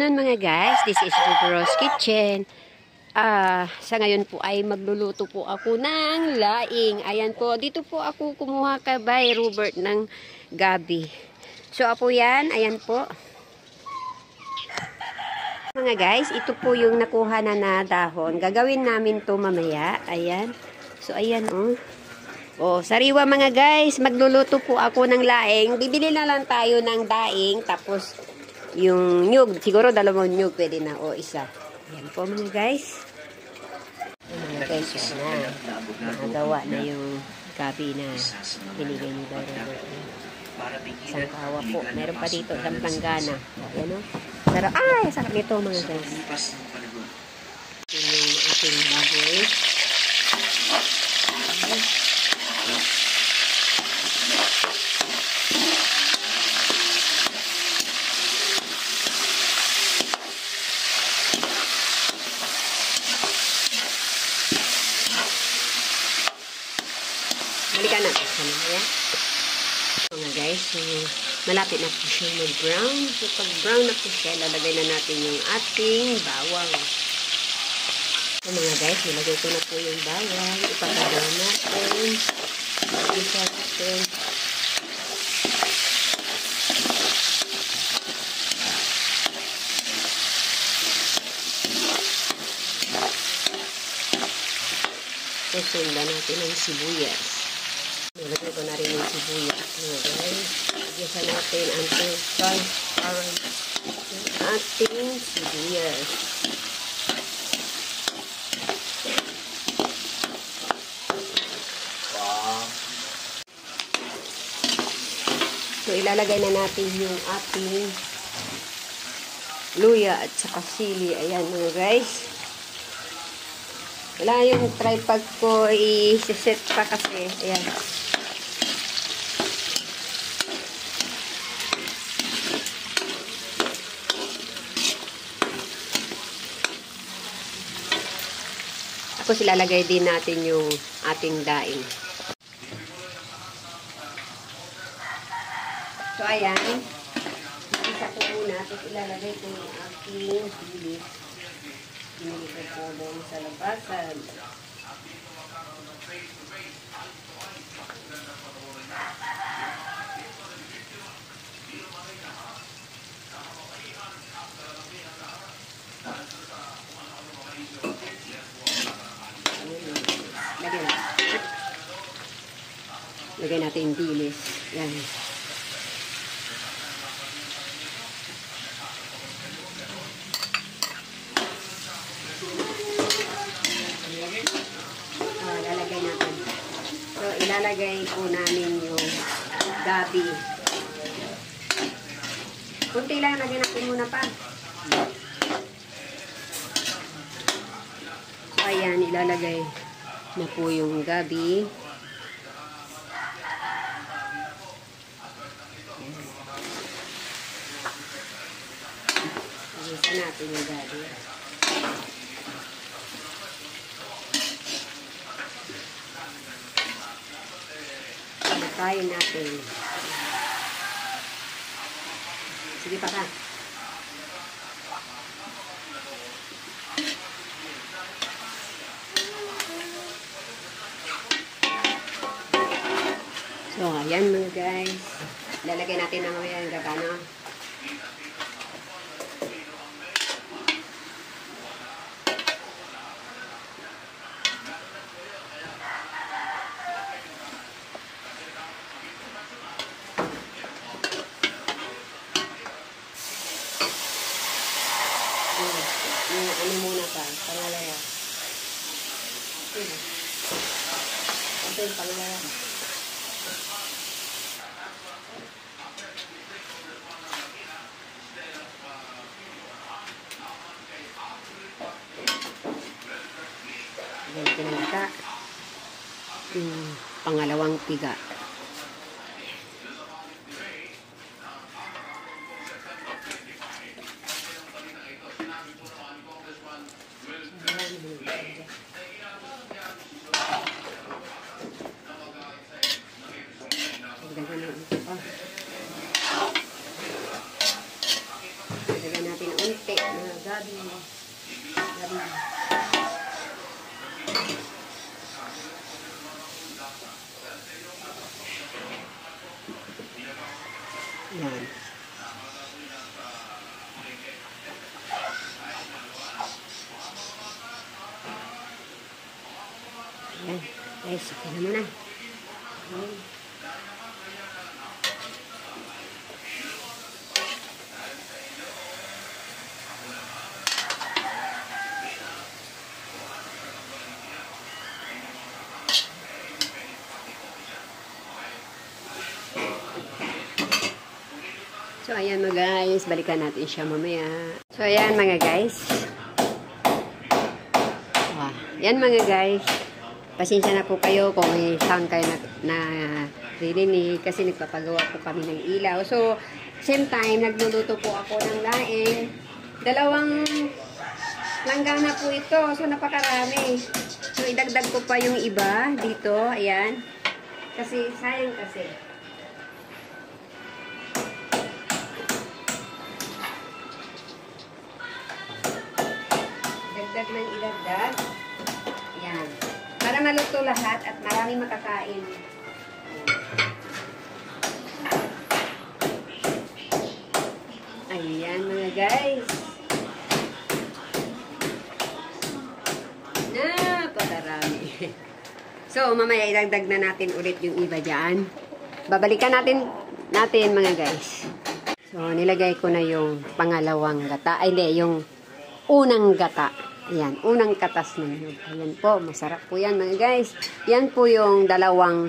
afternoon mga guys, this is Rubero's Kitchen. Sa ngayon po ay magluluto po ako ng laing. Ayan po, dito po ako kumuha kay Robert ng gabi. So apo yan, ayan po. Mga guys, ito po yung nakuha na dahon. Gagawin namin to mamaya. Ayan. So ayan oh. Oh, sariwa mga guys, magluluto po ako ng laing. Bibili na lang tayo ng daing, tapos yung nyug, siguro dalawang nyug pwede na o isa. Yan po mga guys. Mga guys, yan na. Nakagawa na yung gabi na binigay ni Robert. Isang kawa po. Meron pa dito, isang planggana. Yan o. Pero, ay, sarap nito mga guys. Yan yung ating baboy. Balikan natin. Mga guys, so, malapit na po siya mag-brown. So, pag brown na po siya, lalagay na natin yung ating bawang. So, mga guys, nilagay ko na po yung bawang. Ipapagawa natin. Isa natin. So, sundan natin ang sibuyas. Nilagay ko na rin yung sibuyas. Ngayon, igisa natin ang transparent yung ating sibuyas. So, ilalagay na natin yung ating luya at saka sili. Ayan mga guys. Wala yung tripod ko i-set pa kasi. Ayan. Tapos ilalagay din natin yung ating daing. So ayan. Isa ko muna. Tapos ilalagay ko yung ating sili. Binili ko po doon sa labasan. Lagay natin yung dilis. Yan. Lalagay natin. So, ilalagay po namin yung gabi. Kunti lang, lagyan natin muna pa. So, ayan, ilalagay na po yung gabi. Isa natin yung gabi. Patayin natin. Sige pa ka. So, ayan mga guys. Lalagay natin na mamaya yung gabana. Yung ano muna pa, pangalawa. Ito yung pangalawa. Ayan, pinagka. Yung pangalawang piga. Lagyan natin unti. Ayan. Guys, okay na muna. Ayan. So, ayan mga guys. Balikan natin siya mamaya. So, ayan mga guys. Yan mga guys. Pasensya na po kayo kung may sound kayo na ririnig kasi nagpapagawa po kami ng ilaw. So, same time, nagluluto po ako ng laing. 2 langgana po ito. So, napakarami. So, idagdag ko pa yung iba dito. Ayan. Kasi, sayang kasi. Idagdag ng idagdag. Ayan. Para maluto lahat at maraming makakain. Ayan mga guys. Napakarami. So, mamaya idagdag na natin ulit yung iba dyan. Babalikan natin mga guys. So, nilagay ko na yung pangalawang gata. Ay, hindi, yung unang gata. Ayan, unang katas ng nyug. Ayan po, masarap po yan mga guys. Yan po yung dalawang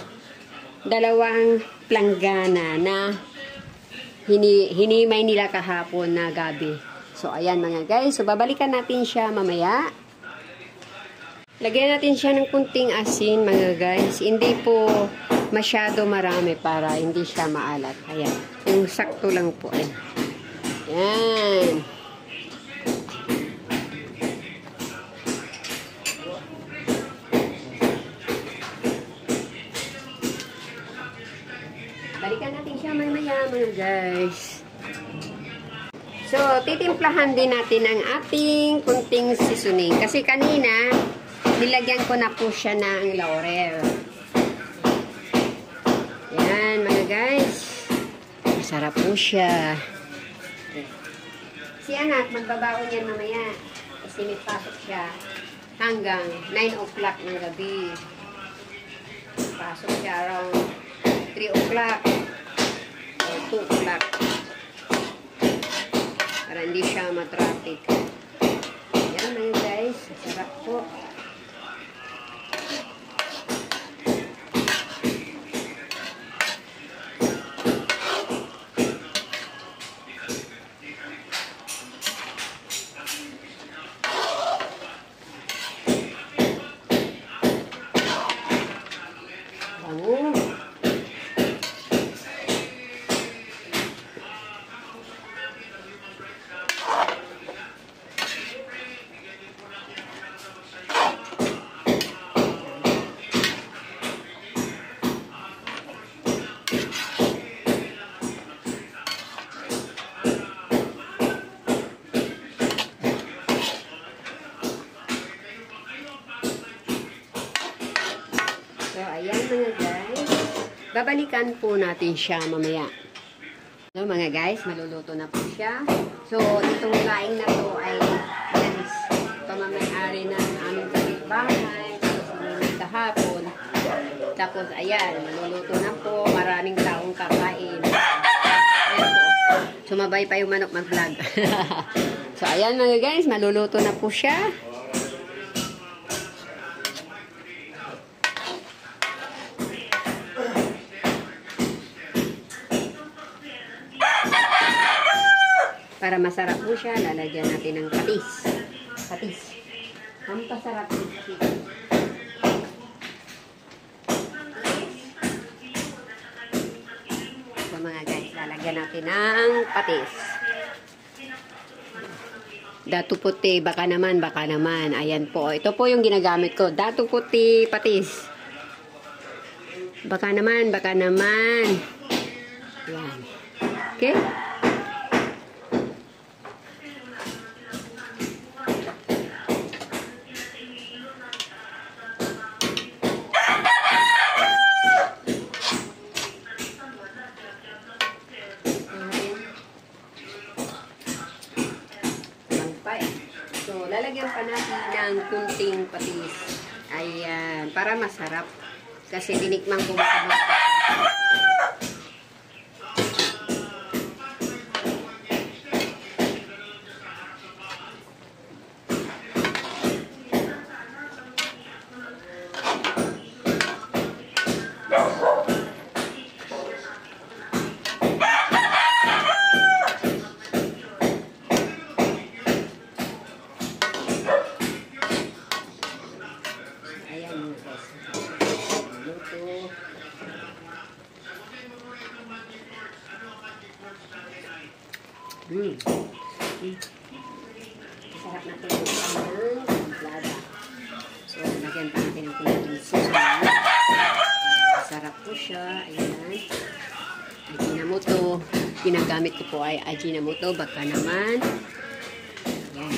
planggana na hinimay nila kahapon na gabi. So, ayan mga guys. So, babalikan natin siya mamaya. Lagyan natin siya ng kunting asin mga guys. Hindi po masyado marami para hindi siya maalat. Ayan, yung sakto lang po. Ayan. Ayan. Balikan natin siya mamaya mga guys. So, titimplahan din natin ang ating kunting seasoning. Kasi kanina, nilagyan ko na po siya ng laurel. Yan mga guys. Masarap po siya. Si anak, magbabaon yan mamaya. Kasi may pasok siya hanggang 9 o'clock ng gabi. Pasok siya around 3 o'clock or 2 o'clock para hindi siya matraffic. Yan mga guys, sarap po. So, ayan mga guys. Babalikan po natin siya mamaya. So, mga guys, maluluto na po siya. So, itong laing na to ay pamamayari ng aming kapitbahay. Tapos, may kahapon. Tapos, ayan, maluluto na po. Maraming taong kakain. Ayan po. Sumabay pa yung manok mag-vlog. So, ayan mga guys, maluluto na po siya. Para masarap po siya, lalagyan natin ng patis. Patis. Ang pasarap po siya. So mga guys, lalagyan natin ng patis. Dato puti, baka naman, baka naman. Ayan po. Ito po yung ginagamit ko. Dato puti, patis. Baka naman, baka naman. Ayan. Okay? So, lalagyan pa natin ng kunting patis. Ayan, para masarap. Kasi tinikman ko masarap. Sarap natin yung lada. So, lagyan pa natin ng kunting seasoning. Sarap po siya. Ayan. Ajinomoto. Ginagamit ko po ay Ajinomoto. Baka naman. Ayan.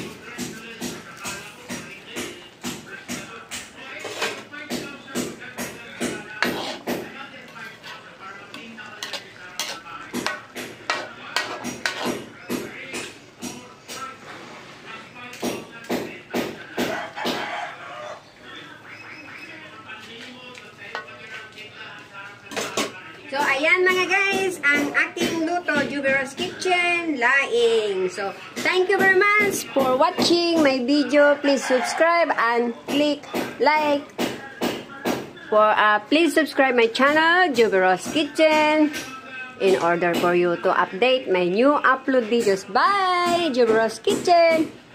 So, ayan mga guys, ang aking luto, Juberos Kitchen, laing. So, thank you very much for watching my video. Please subscribe and click like. Please subscribe my channel, Juberos Kitchen, in order for you to update my new upload videos. Bye, Juberos Kitchen!